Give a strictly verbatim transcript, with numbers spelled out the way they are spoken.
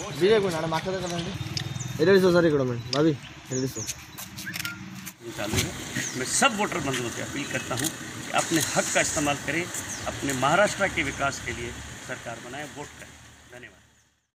विजय को नाना माथा का नहीं इधर सो सर इकडे मैं भाभी इधर सो चालू है। मैं सब वोटर बंधुओं से अपील करता हूं कि अपने हक का इस्तेमाल करें, अपने महाराष्ट्र के विकास के लिए सरकार बनाएं, वोट करें।